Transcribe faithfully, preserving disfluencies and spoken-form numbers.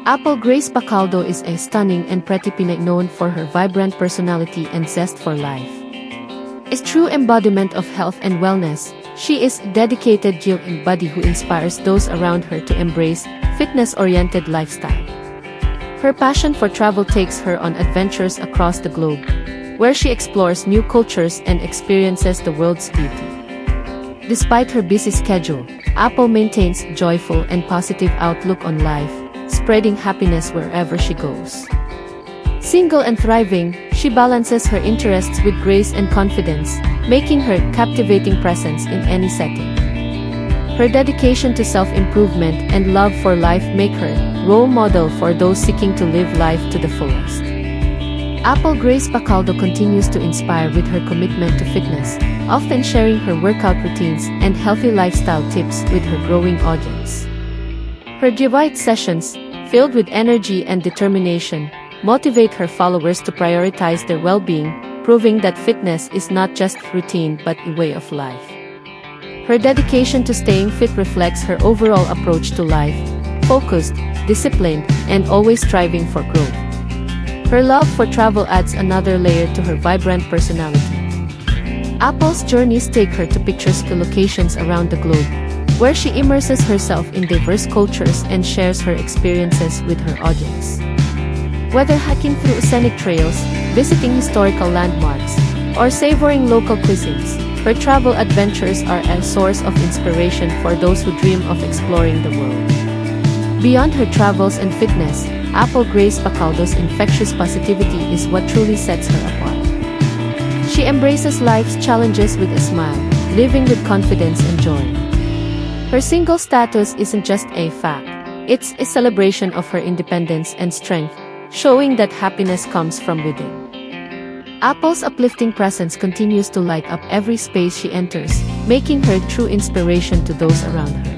Apple Grace Pacaldo is a stunning and pretty Pinay known for her vibrant personality and zest for life. A true embodiment of health and wellness, she is a dedicated Jill embody who inspires those around her to embrace fitness-oriented lifestyle. Her passion for travel takes her on adventures across the globe, where she explores new cultures and experiences the world's beauty. Despite her busy schedule, Apple maintains a joyful and positive outlook on life, spreading happiness wherever she goes. Single and thriving, she balances her interests with grace and confidence, making her a captivating presence in any setting. Her dedication to self-improvement and love for life make her a role model for those seeking to live life to the fullest. Apple Grace Pacaldo continues to inspire with her commitment to fitness, often sharing her workout routines and healthy lifestyle tips with her growing audience. Her debate sessions, filled with energy and determination, motivate her followers to prioritize their well-being, proving that fitness is not just routine but a way of life. Her dedication to staying fit reflects her overall approach to life, focused, disciplined, and always striving for growth. Her love for travel adds another layer to her vibrant personality. Apple's journeys take her to picturesque locations around the globe, where she immerses herself in diverse cultures and shares her experiences with her audience. Whether hiking through scenic trails, visiting historical landmarks, or savoring local cuisines, her travel adventures are a source of inspiration for those who dream of exploring the world. Beyond her travels and fitness, Apple Grace Pacaldo's infectious positivity is what truly sets her apart. She embraces life's challenges with a smile, living with confidence and joy. Her single status isn't just a fact, it's a celebration of her independence and strength, showing that happiness comes from within. Apple's uplifting presence continues to light up every space she enters, making her a true inspiration to those around her.